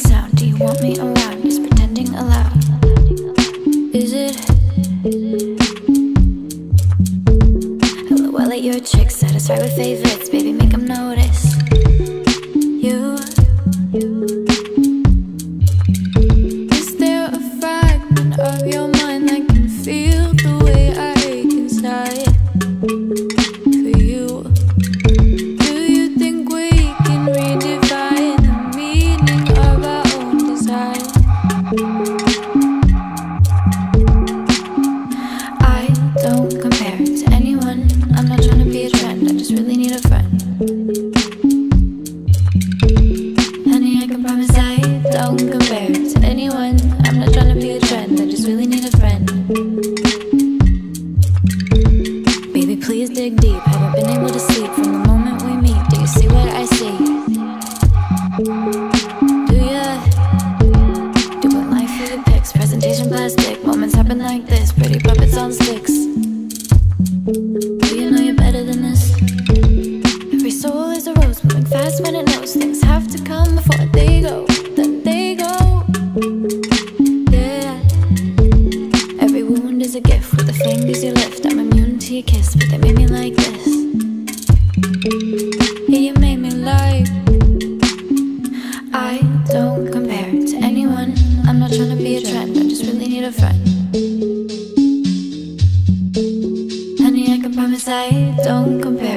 sound? Do you want me around? Just pretending aloud. Is it? Well, at your tricks, satisfied with favorites. Baby, make them notice. You. Is there a fragment of your mind that can feel the way I ache inside for you? Do you think we can redefine the meaning of our own desire? I don't compare to anyone. I'm not trying to be a trend, I just really need a friend. Honey, I can promise I don't compare to anyone. I'm not trying to be a trend, I just really need a friend. Baby, please dig deep. Haven't been able to sleep from the moment we meet. Do you see what I see? Do ya? Doing life for the pics, presentation plastic. Moments happen like this, pretty puppets on sticks. Do you know you're better than this? Every soul is a rose, moving fast when it knows things have to come before they go. Then they go. Yeah. Every wound is a gift with the fingers you lift. I'm immune to your kiss, but they made me like this. Yeah, you made me like. I don't compare to anyone. I'm not trying to be a trend, I just really need a friend. Honey, I can promise I don't compare